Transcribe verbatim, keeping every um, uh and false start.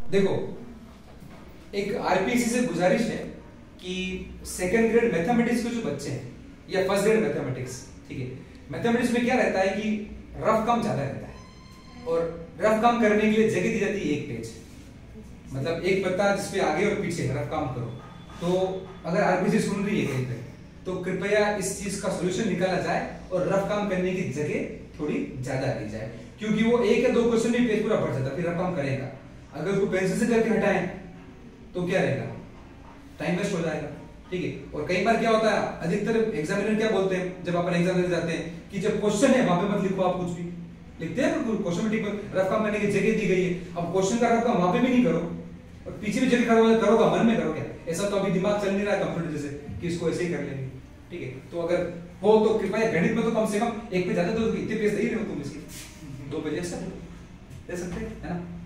देखो, एक आरपीसी से गुजारिश है कि सेकंड ग्रेड मैथमेटिक्स के जो बच्चे हैं या फर्स्ट ग्रेड मैथमेटिक्स, ठीक है, मैथमेटिक्स में क्या रहता है कि रफ काम ज्यादा रहता है और रफ काम करने के लिए जगह दी जाती है एक पेज, मतलब एक पत्ता जिसपे आगे और पीछे रफ काम करो। तो अगर आरपीसी सुन रही है कहीं पे तो कृपया इस चीज का सॉल्यूशन निकाला जाए और रफ काम करने की जगह थोड़ी ज्यादा दी जाए, क्योंकि वो एक या दो क्वेश्चन में पेज पूरा भर जाता है, फिर रफ काम करेगा। अगर उसको पेंसिल से करके हटाएं तो क्या रहेगा, टाइम वेस्ट हो जाएगा, ठीक है। और कई बार क्या होता है, अधिकतर एग्जामिनर क्या बोलते हैं जब अपन एग्जाम देने जाते हैं कि जब क्वेश्चन है वहां पे मत लिखो, आप कुछ भी लिखते हैं, क्वेश्चन में ठीक रफ काम करने की जगह दी गई है, अब क्वेश्चन का रफ काम वहां पे भी नहीं करो और पीछे भी जगह करो, करोगा मन में करो क्या, ऐसा तो अभी दिमाग चल नहीं रहा है कंप्यूटर जैसे कि इसको ऐसे ही कर लेंगे, ठीक है। तो अगर हो तो कृपया गणित में तो कम से कम एक पे ज्यादा तो इतने पेज दे ही रहे हो तुम, इसके दो पेज एक्स्ट्रा दे सकते हैं, है ना।